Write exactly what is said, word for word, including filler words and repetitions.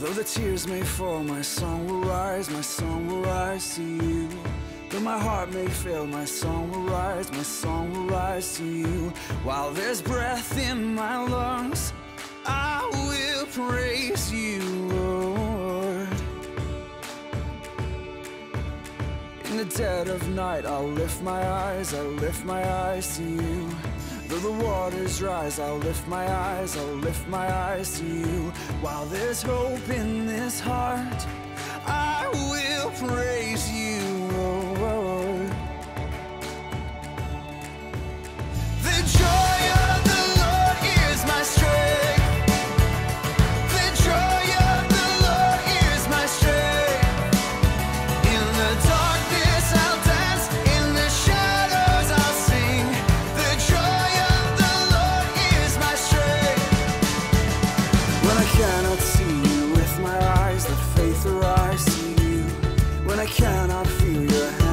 Though the tears may fall, my song will rise, my song will rise to you. Though my heart may fail, my song will rise, my song will rise to you. While there's breath in my lungs, I will praise you, Lord. In the dead of night, I'll lift my eyes, I'll lift my eyes to you. Though the waters rise, I'll lift my eyes, I'll lift my eyes to you. While there's hope in this heart, I will praise you, Lord. The joy of the Lord is my strength. The joy of the Lord is my strength. In the darkness I'll dance, in the shadows I'll sing. The joy of the Lord is my strength. When I cannot see you with my eyes, the faith arise to you. When I cannot feel your hand